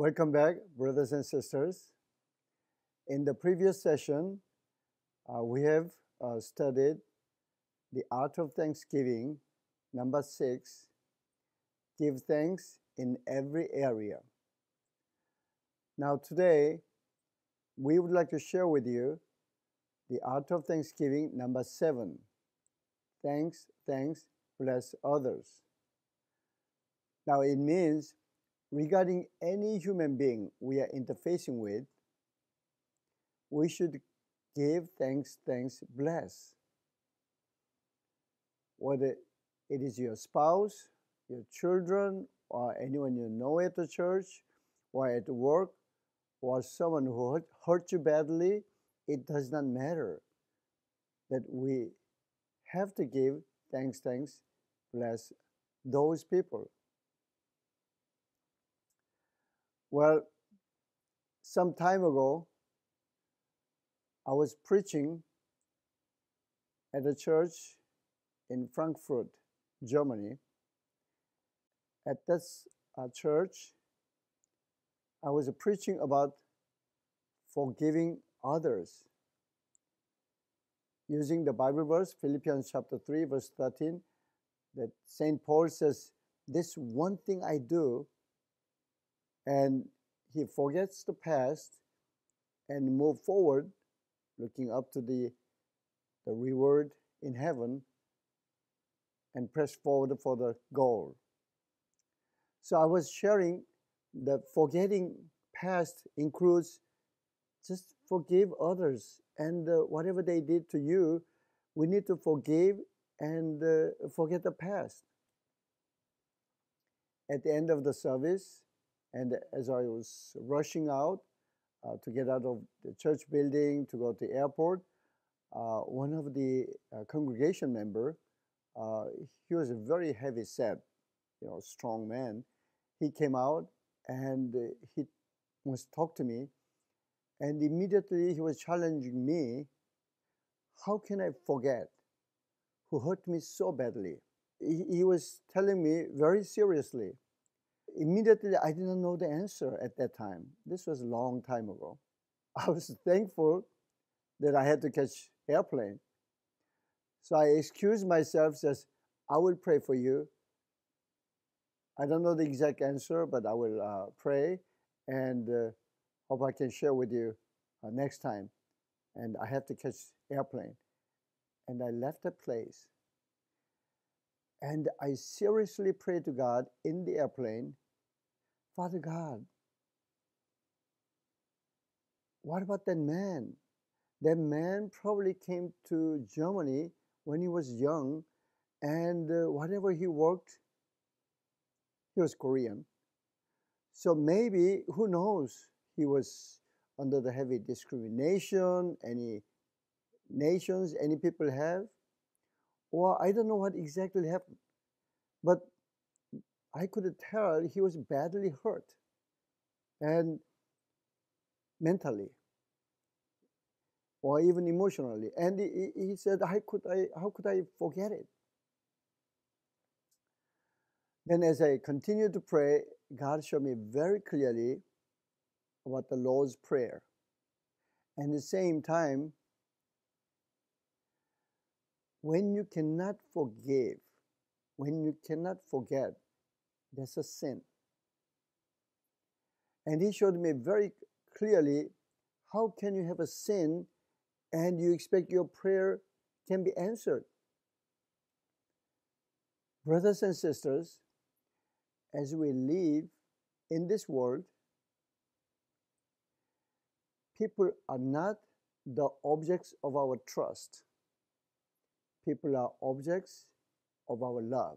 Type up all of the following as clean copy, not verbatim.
Welcome back, brothers and sisters. In the previous session, we have studied the art of thanksgiving, number 6, give thanks in every area. Now today, we would like to share with you the art of thanksgiving, number 7, thanks, bless others. Now it means regarding any human being we are interfacing with, we should give thanks, bless. Whether it is your spouse, your children, or anyone you know at the church, or at work, or someone who hurt you badly, it does not matter. That we have to give thanks, bless those people. Well, some time ago, I was preaching at a church in Frankfurt, Germany. At this church, I was preaching about forgiving others, using the Bible verse, Philippians chapter 3, verse 13, that St. Paul says, "This one thing I do," and he forgets the past and move forward, looking up to the reward in heaven, and press forward for the goal. So I was sharing that forgetting past includes just forgive others, and whatever they did to you, we need to forgive and forget the past. At the end of the service, and as I was rushing out to get out of the church building to go to the airport, one of the congregation member, he was a very heavy set, strong man. He came out and he was talk to me, and immediately he was challenging me. How can I forget who hurt me so badly? He was telling me very seriously. Immediately, I didn't know the answer at that time. This was a long time ago. I was thankful that I had to catch airplane. So I excused myself, says, "I will pray for you. I don't know the exact answer, but I will pray and hope I can share with you next time." And I have to catch airplane. And I left the place. And I seriously prayed to God in the airplane, "Father God, what about that man? That man probably came to Germany when he was young, and whatever he worked, he was Korean. So maybe, who knows, he was under the heavy discrimination, any nations, any people have, or I don't know what exactly happened. But I could tell he was badly hurt, and mentally, or even emotionally. And he said, how could I forget it? Then as I continued to pray, God showed me very clearly about the Lord's Prayer. And at the same time, when you cannot forgive, when you cannot forget, that's a sin. And he showed me very clearly, how can you have a sin and you expect your prayer can be answered? Brothers and sisters, as we live in this world, people are not the objects of our trust. People are objects of our love.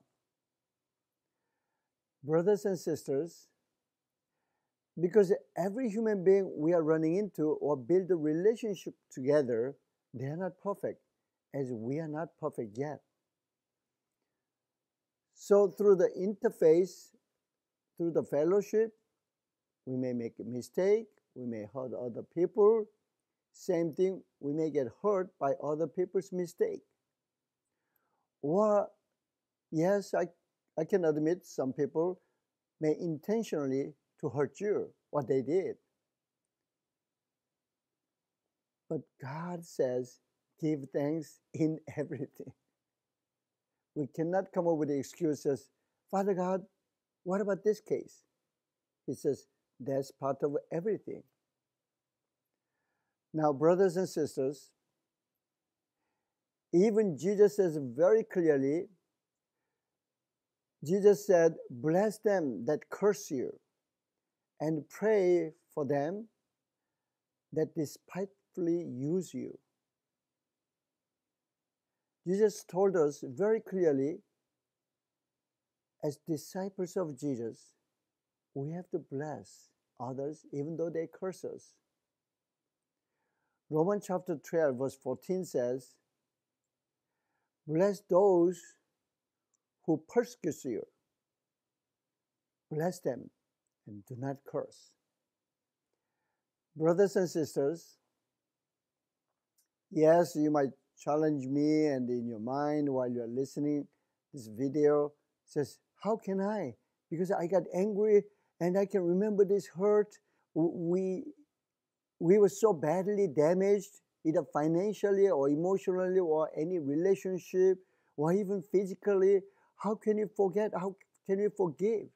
Brothers and sisters, because every human being we are running into or build a relationship together, they are not perfect, as we are not perfect yet. So through the interface, through the fellowship, we may make a mistake, we may hurt other people. Same thing, we may get hurt by other people's mistake. Or, yes, I can admit some people may intentionally to hurt you what they did. But God says, give thanks in everything. We cannot come up with the excuses, Father God, what about this case? He says, that's part of everything. Now, brothers and sisters, even Jesus says very clearly, Jesus said, bless them that curse you and pray for them that despitefully use you. Jesus told us very clearly, as disciples of Jesus, we have to bless others even though they curse us. Romans chapter 12 verse 14 says, bless those who persecute you. Bless them and do not curse. Brothers and sisters, yes, you might challenge me, and in your mind while you're listening this video says, how can I? Because I got angry and I can remember this hurt. We were so badly damaged, either financially or emotionally or any relationship or even physically. How can you forget? How can you forgive?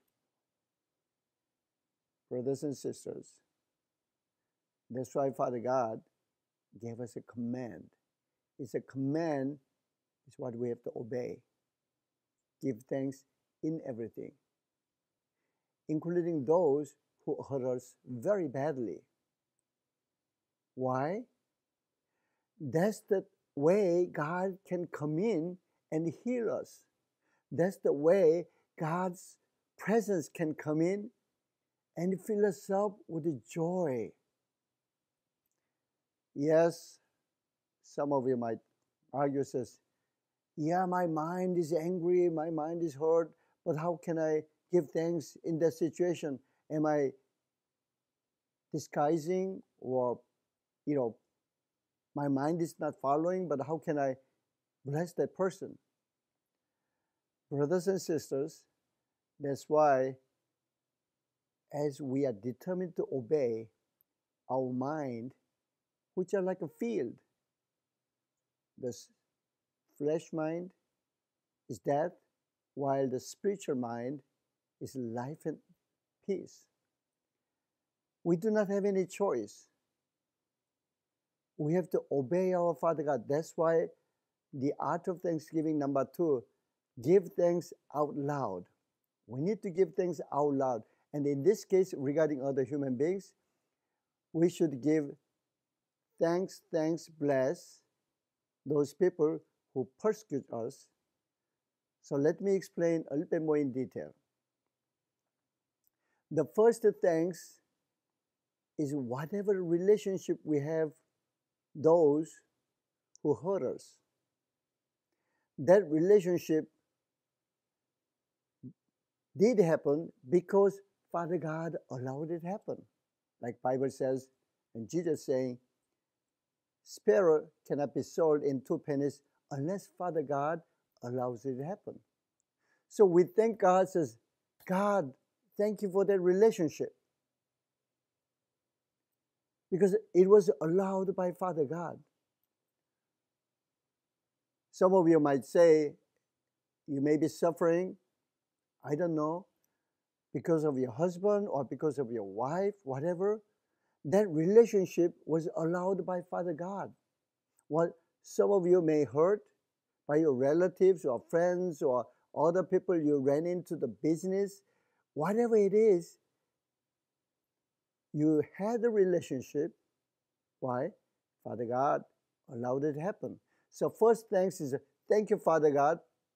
Brothers and sisters, that's why Father God gave us a command. It's a command, it's what we have to obey. Give thanks in everything, including those who hurt us very badly. Why? That's the way God can come in and heal us. That's the way God's presence can come in and fill us up with joy. Yes, some of you might argue, says, yeah, my mind is angry, my mind is hurt, but how can I give thanks in that situation? Am I disguising, or, my mind is not following, but how can I bless that person? Brothers and sisters, that's why as we are determined to obey, our mind, which are like a field, the flesh mind is death, while the spiritual mind is life and peace. We do not have any choice. We have to obey our Father God. That's why the art of thanksgiving, number 2, give thanks out loud. We need to give thanks out loud. And in this case, regarding other human beings, we should give thanks, bless those people who persecute us. So let me explain a little bit more in detail. The first thanks is whatever relationship we have those who hurt us. That relationship did happen because Father God allowed it to happen. Like Bible says, and Jesus saying, sparrow cannot be sold in 2 pennies unless Father God allows it to happen. So we thank God, says, God, thank you for that relationship. Because it was allowed by Father God. Some of you might say, you may be suffering, I don't know, because of your husband or because of your wife, whatever. That relationship was allowed by Father God. What some of you may hurt by your relatives or friends or other people you ran into the business, whatever it is, you had a relationship. Why? Father God allowed it to happen. So first thanks is, thank you, Father God,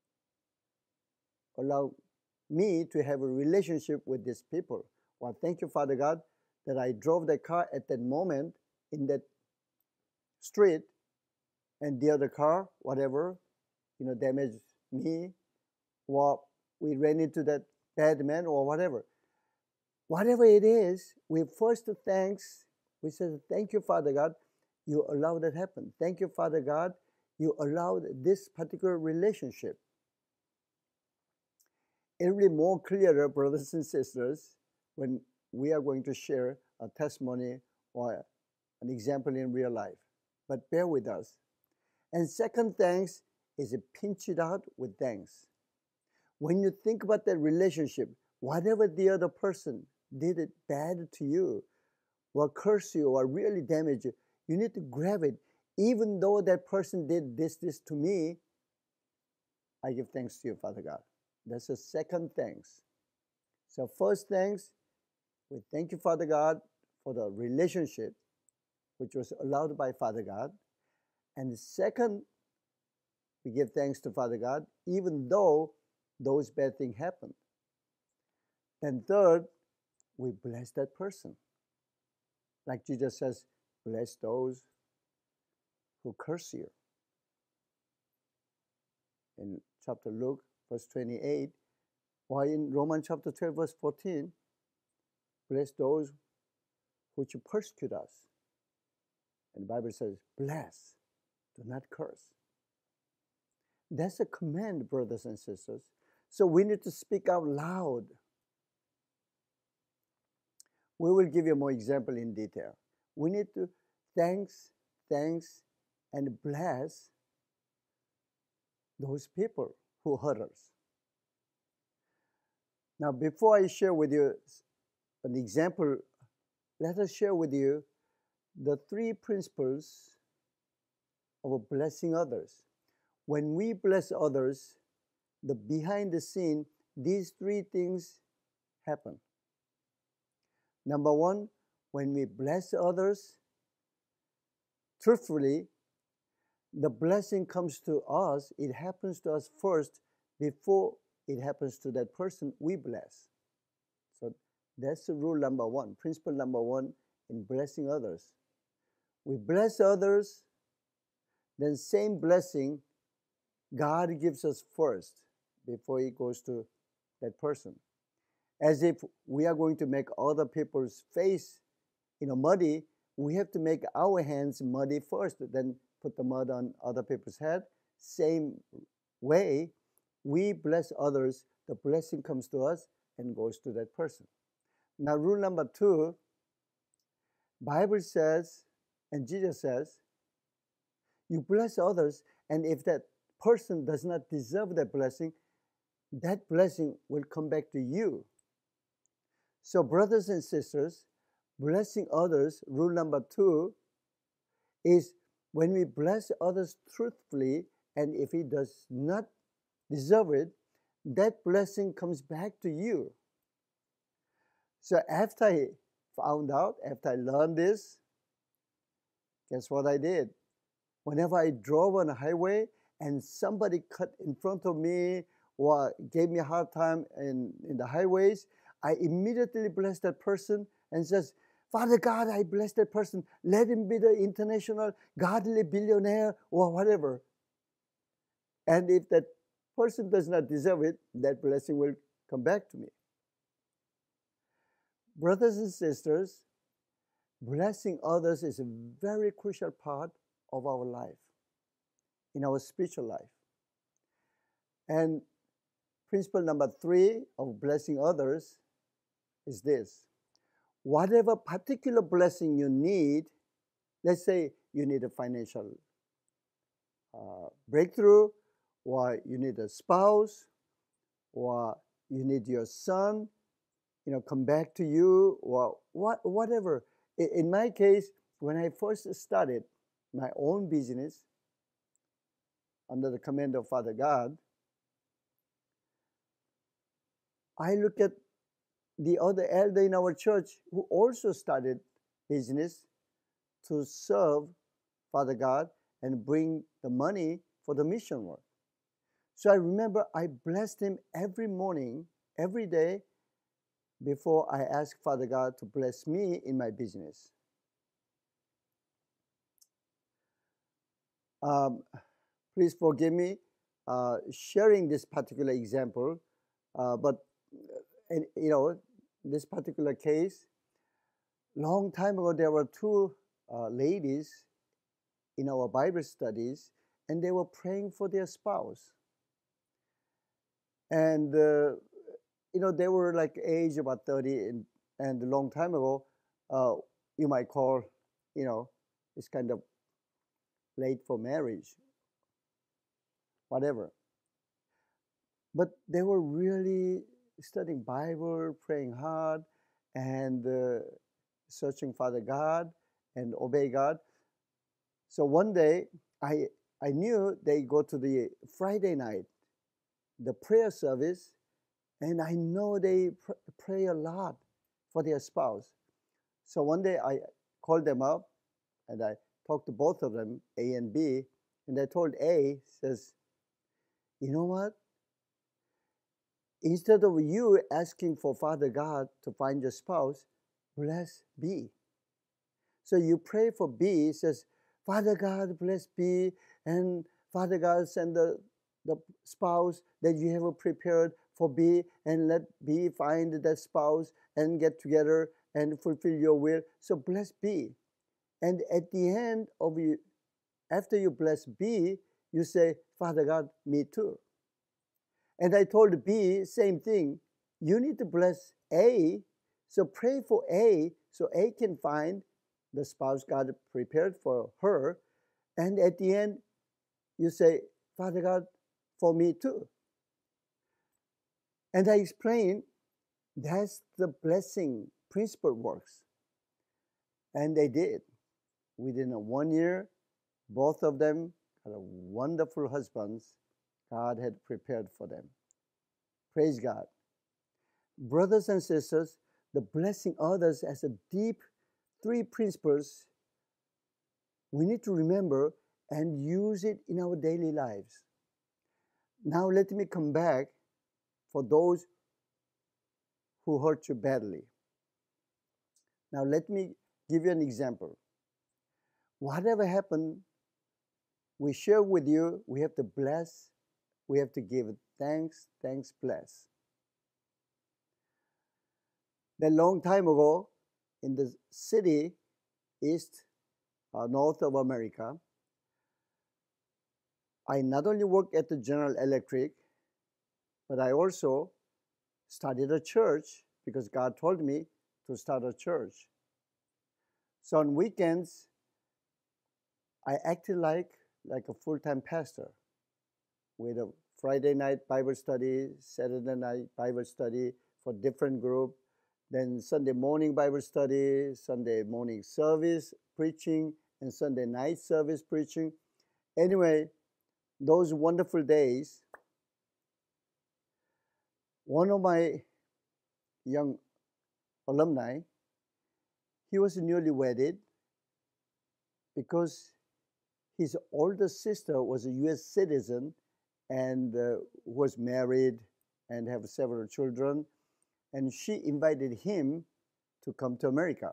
allow me to have a relationship with these people. Well, thank you, Father God, that I drove the car at that moment in that street, and the other car, whatever, damaged me, or we ran into that bad man or whatever. Whatever it is, we first thanks, we say, thank you, Father God, you allowed that happen. Thank you, Father God, you allowed this particular relationship. It will be more clearer, brothers and sisters, when we are going to share a testimony or an example in real life. But bear with us. And second thanks is pinch it out with thanks. When you think about that relationship, whatever the other person did it bad to you, or curse you, or really damage you, you need to grab it. Even though that person did this to me, I give thanks to you, Father God. That's the second thanks. So first thanks, we thank you, Father God, for the relationship which was allowed by Father God. And the second, we give thanks to Father God, even though those bad things happened. Then third, we bless that person. Like Jesus says, bless those who curse you. In chapter Luke, verse 28, or in Romans chapter 12, verse 14, bless those which persecute us. And the Bible says, bless, do not curse. That's a command, brothers and sisters. So we need to speak out loud. We will give you more example in detail. We need to thanks, and bless those people who hurt us. Now, before I share with you an example, let us share with you the 3 principles of blessing others. When we bless others, the behind the scene, these 3 things happen. Number 1, when we bless others, truthfully, the blessing comes to us, it happens to us first before it happens to that person we bless. So that's the rule number 1, principle number 1 in blessing others. We bless others, then same blessing God gives us first before it goes to that person. As if we are going to make other people's face, muddy, we have to make our hands muddy first, then put the mud on other people's head. Same way, we bless others, the blessing comes to us and goes to that person. Now, rule number 2, Bible says, and Jesus says, you bless others, and if that person does not deserve that blessing will come back to you. So, brothers and sisters, blessing others, rule number 2, is when we bless others truthfully, and if he does not deserve it, that blessing comes back to you. So after I found out, after I learned this, guess what I did? Whenever I drove on a highway and somebody cut in front of me or gave me a hard time in the highways, I immediately bless that person and says, Father God, I bless that person. Let him be the international godly billionaire or whatever. And if that person does not deserve it, that blessing will come back to me. Brothers and sisters, blessing others is a very crucial part of our life, in our spiritual life. And principle number 3 of blessing others is this. Whatever particular blessing you need, let's say you need a financial breakthrough, or you need a spouse, or you need your son, come back to you, or whatever. In my case, when I first started my own business under the command of Father God, I look at the other elder in our church who also started business to serve Father God and bring the money for the mission work. So I remember I blessed him every morning, every day, before I asked Father God to bless me in my business. Please forgive me sharing this particular example, but this particular case, long time ago there were 2 ladies in our Bible studies, and they were praying for their spouse. And they were like age about 30 and and a long time ago, uh, you might call, it's kind of late for marriage, whatever. But they were really studying Bible, praying hard, and searching Father God and obey God. So one day, I I knew they go to the Friday night, the prayer service, and I know they pray a lot for their spouse. So one day I called them up and I talked to both of them, A and B, and I told A, says, you know what? Instead of you asking for Father God to find your spouse, bless B. So you pray for B, says, Father God, bless B, and Father God, send the spouse that you have prepared for B, and let B find that spouse and get together and fulfill your will. So bless B. And at the end of you, after you bless B, you say, Father God, me too. And I told B, same thing. You need to bless A, so pray for A, so A can find the spouse God prepared for her. And at the end, you say, Father God, for me too. And I explained that's the blessing principle works. And they did. Within 1 year, both of them had wonderful husbands God had prepared for them. Praise God. Brothers and sisters, the blessing others has a deep three principles we need to remember and use it in our daily lives. Now let me come back for those who hurt you badly. Now let me give you an example. Whatever happened, we share with you, we have to bless, we have to give thanks, bless. A long time ago, in the city, north of America, I not only worked at the General Electric, but I also started a church because God told me to start a church. So on weekends, I acted like a full-time pastor with a Friday night Bible study, Saturday night Bible study for different group, then Sunday morning Bible study, Sunday morning service preaching, and Sunday night service preaching. Anyway, those wonderful days, one of my young alumni, he was newly wedded because his older sister was a U.S. citizen and was married and have several children, and she invited him to come to America.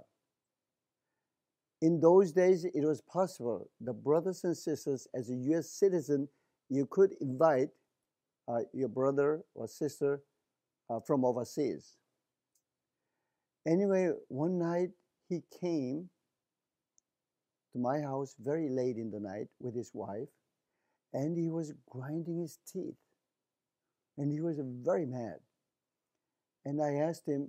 In those days, it was possible. The brothers and sisters, as a U.S. citizen, you could invite your brother or sister from overseas. Anyway, one night he came to my house very late in the night with his wife, and he was grinding his teeth, and he was very mad. And I asked him,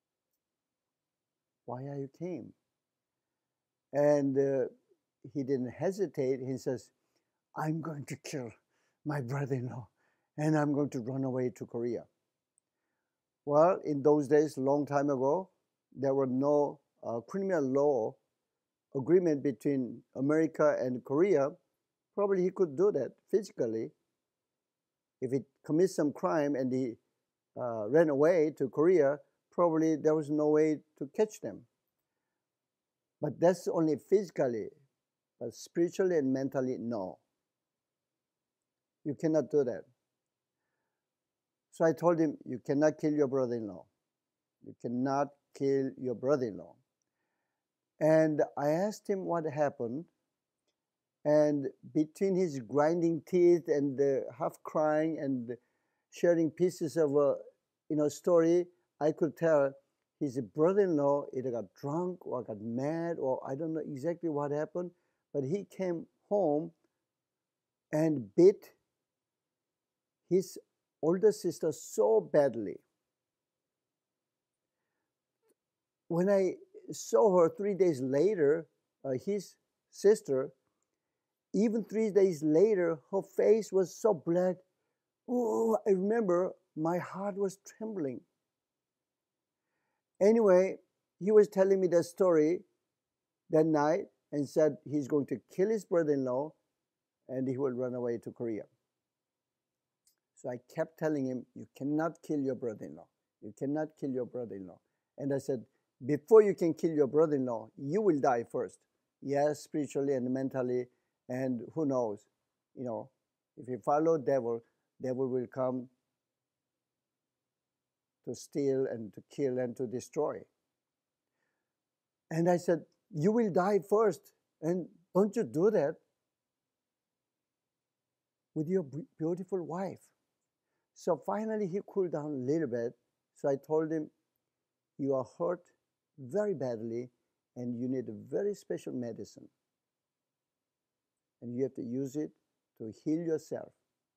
why are you came? And he didn't hesitate. He says, I'm going to kill my brother-in-law, and I'm going to run away to Korea. Well, in those days, a long time ago, there were no criminal law agreement between America and Korea. Probably he could do that physically. If he commits some crime and he ran away to Korea, probably there was no way to catch them. But that's only physically, but spiritually and mentally, no. You cannot do that. So I told him, you cannot kill your brother-in-law. You cannot kill your brother-in-law. And I asked him what happened. And between his grinding teeth and half crying and sharing pieces of a story, I could tell his brother-in-law either got drunk or got mad, or I don't know exactly what happened, but he came home and beat his older sister so badly when I saw her 3 days later, his sister, even 3 days later, her face was so black. Oh, I remember my heart was trembling. Anyway, he was telling me the story that night and said he's going to kill his brother-in-law and he will run away to Korea. So I kept telling him, you cannot kill your brother-in-law. You cannot kill your brother-in-law. And I said, before you can kill your brother-in-law, you will die first. Yes, spiritually and mentally, and who knows, if you follow devil will come to steal and to kill and to destroy. And I said, you will die first, and don't you do that with your beautiful wife. So finally he cooled down a little bit. So I told him, you are hurt very badly and you need a very special medicine. And you have to use it to heal yourself.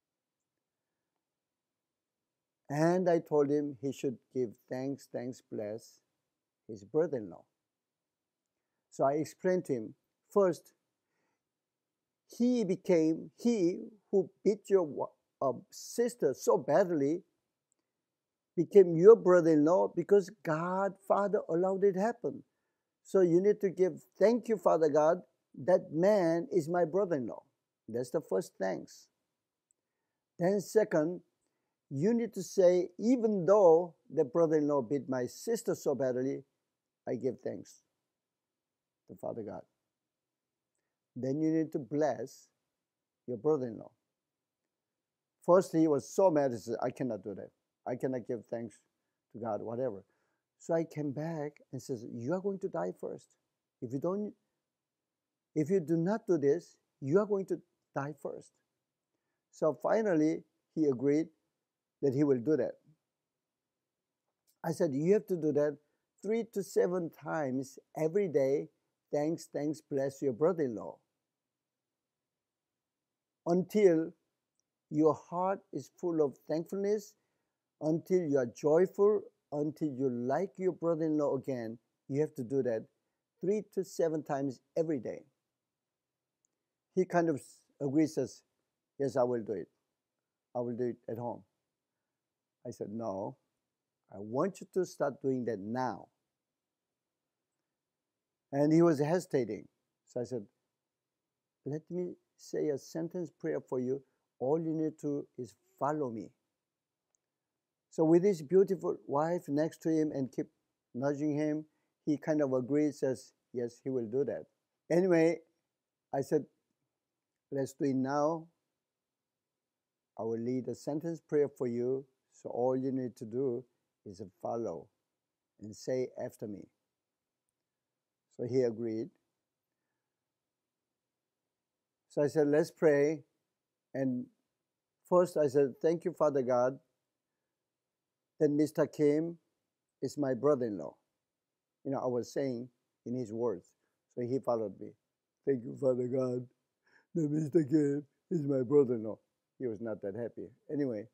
And I told him he should give thanks, bless his brother-in-law. So I explained to him, first, he who beat your sister so badly became your brother-in-law because God, Father, allowed it to happen. So you need to give thank you, Father God, that man is my brother-in-law. That's the first thanks. Then second, you need to say, even though the brother-in-law beat my sister so badly, I give thanks to Father God. Then you need to bless your brother-in-law. First, he was so mad, he said, I cannot do that. I cannot give thanks to God, whatever. So I came back and says, you are going to die first. If you do not do this, you are going to die first. So finally, he agreed that he will do that. I said, you have to do that 3 to 7 times every day. Thanks, bless your brother-in-law. Until your heart is full of thankfulness, until you are joyful, until you like your brother-in-law again, you have to do that 3 to 7 times every day. He kind of agrees, says, yes, I will do it. I will do it at home. I said, no, I want you to start doing that now. And he was hesitating. So I said, let me say a sentence prayer for you. All you need to is follow me. So with his beautiful wife next to him and keep nudging him, he kind of agreed, says, yes, he will do that. Anyway, I said, let's do it now. I will lead a sentence prayer for you. So all you need to do is follow and say after me. So he agreed. So I said, let's pray. And first I said, thank you, Father God, that Mr. Kim is my brother-in-law. I was saying in his words. So he followed me. Thank you, Father God, that Mr. Kim is my brother-in-law. He was not that happy. Anyway.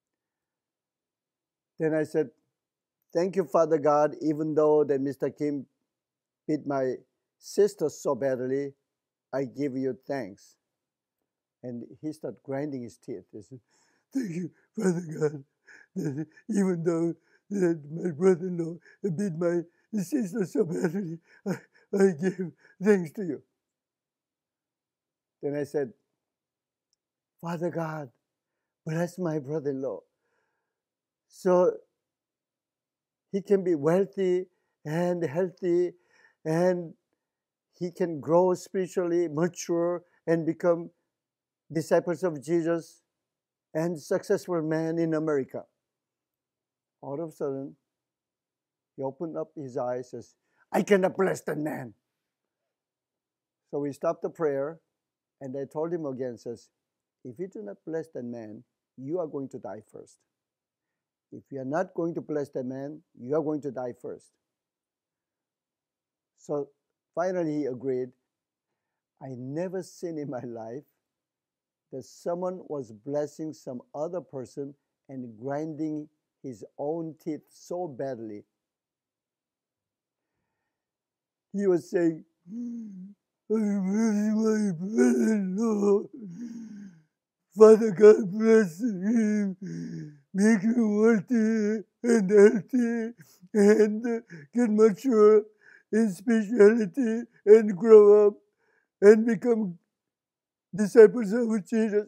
Then I said, thank you, Father God, even though that Mr. Kim beat my sister so badly, I give you thanks. And he started grinding his teeth. He said, thank you, Father God, that even though that my brother-in-law beat my sister so badly, I give thanks to you. Then I said, Father God, bless my brother-in-law so he can be wealthy and healthy and he can grow spiritually, mature, and become disciples of Jesus and successful man in America. All of a sudden, he opened up his eyes and says, I cannot bless that man. So we stopped the prayer and I told him again, says, if you do not bless that man, you are going to die first. If you are not going to bless that man, you are going to die first. So finally he agreed. I never seen in my life that someone was blessing some other person and grinding his own teeth so badly. he was saying, I'm blessing my brother-in-law. Father God bless him, make him worthy and healthy, and get mature in spirituality and grow up and become disciples of Jesus.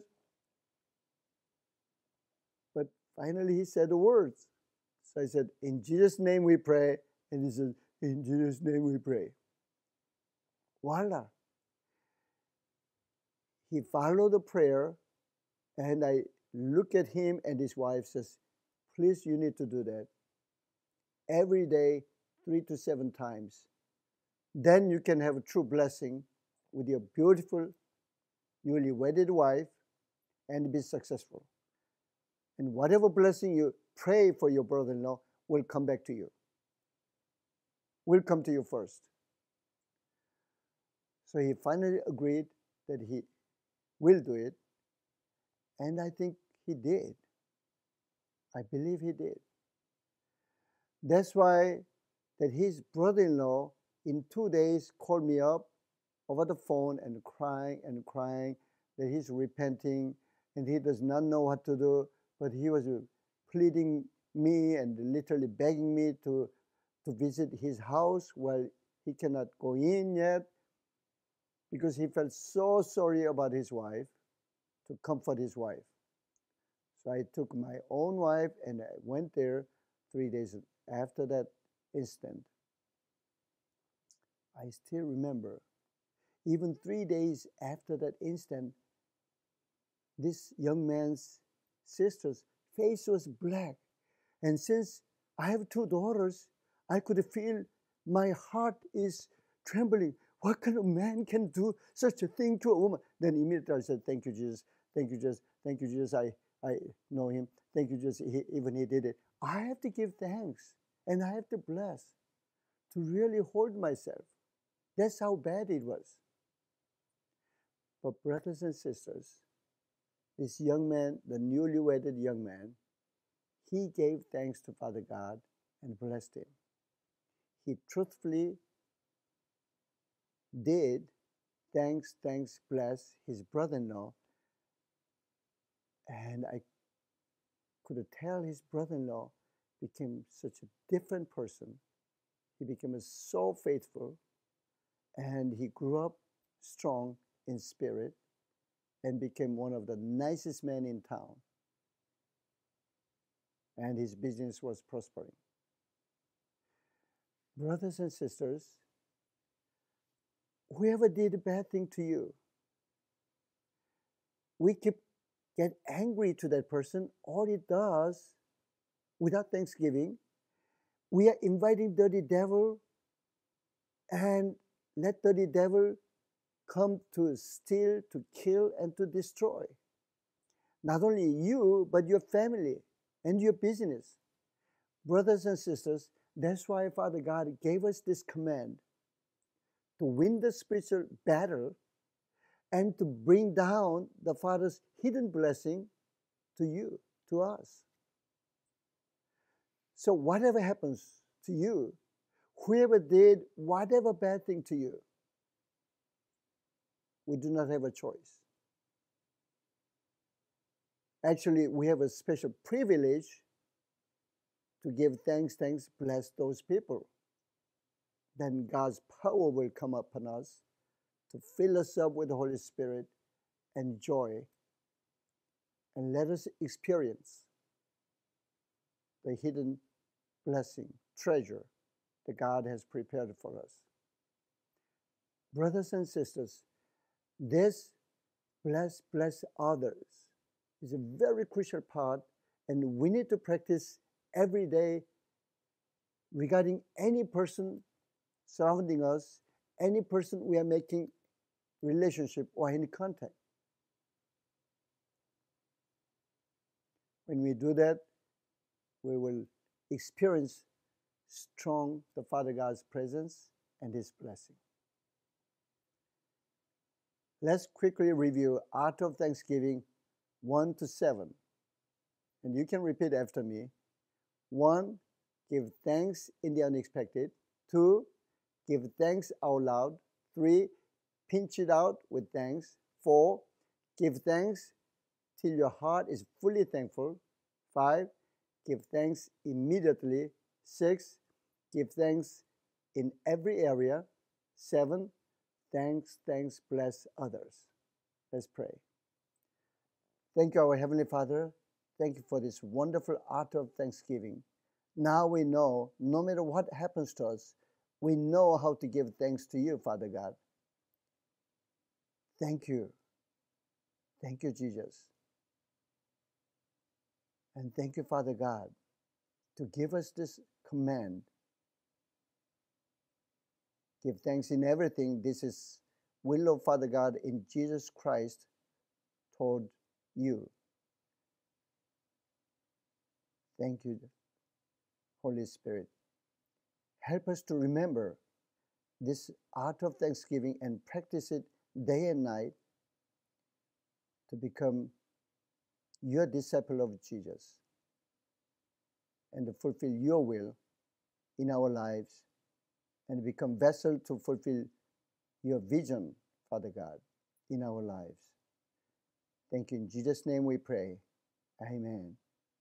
But finally he said the words. So I said, in Jesus' name we pray. And he said, in Jesus' name we pray. Voila. He followed the prayer, and I look at him and his wife says, please, you need to do that every day, 3 to 7 times. Then you can have a true blessing with your beautiful, newly wedded wife and be successful. And whatever blessing you pray for your brother-in-law will come back to you. Will come to you first. So he finally agreed that he will do it. And I think he did. I believe he did. That's why that his brother-in-law in 2 days called me up over the phone and crying that he's repenting and he does not know what to do, but he was pleading me and literally begging me to visit his house while he cannot go in yet because he felt so sorry about his wife, to comfort his wife. So I took my own wife and I went there 3 days after that incident. I still remember, even 3 days after that incident, this young man's sister's face was black. And since I have 2 daughters, I could feel my heart is trembling. What kind of man can do such a thing to a woman? Then immediately I said, thank you, Jesus. Thank you, Jesus. Thank you, Jesus. I know him. Thank you, Jesus. Even he did it. I have to give thanks and I have to bless to really hold myself. That's how bad it was. But brothers and sisters, this young man, the newly wedded young man, he gave thanks to Father God and blessed him. He truthfully did thanks, bless his brother-in-law. And I could tell his brother-in-law became such a different person. He became so faithful, and he grew up strong in spirit and became one of the nicest men in town. And his business was prospering. Brothers and sisters, whoever did a bad thing to you, we get angry to that person. All it does, without thanksgiving, we are inviting dirty devil and let dirty devil come to steal, to kill, and to destroy. Not only you, but your family and your business. Brothers and sisters, that's why Father God gave us this command to win the spiritual battle and to bring down the Father's hidden blessing to you, to us. So whatever happens to you, whoever did whatever bad thing to you, we do not have a choice. Actually, we have a special privilege to give thanks, bless those people. Then God's power will come upon us to fill us up with the Holy Spirit and joy, and let us experience the hidden blessing, treasure that God has prepared for us. Brothers and sisters, this bless others is a very crucial part, and we need to practice every day regarding any person surrounding us, any person we are making relationship or any contact. When we do that, we will experience strong the Father God's presence and His blessing. Let's quickly review Art of Thanksgiving 1 to 7. And you can repeat after me. 1, give thanks in the unexpected. 2, give thanks out loud. 3, pinch it out with thanks. 4, give thanks till your heart is fully thankful. 5, give thanks immediately. 6, give thanks in every area. 7, thanks, bless others. Let's pray. Thank you, our Heavenly Father. Thank you for this wonderful art of thanksgiving. Now we know, no matter what happens to us, we know how to give thanks to you, Father God. Thank you. Thank you, Jesus. And thank you, Father God, to give us this command. Give thanks in everything. This is will of Father God in Jesus Christ toward you. Thank you, Holy Spirit. Help us to remember this art of thanksgiving and practice it day and night to become your disciple of Jesus and to fulfill your will in our lives and become vessel to fulfill your vision, Father God, in our lives. Thank you. In Jesus' name we pray. Amen.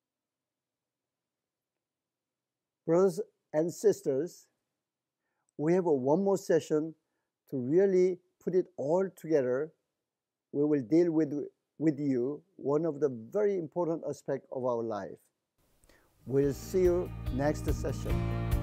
Brothers and sisters, we have one more session to really put it all together. We will deal with you one of the very important aspects of our life. We'll see you next session.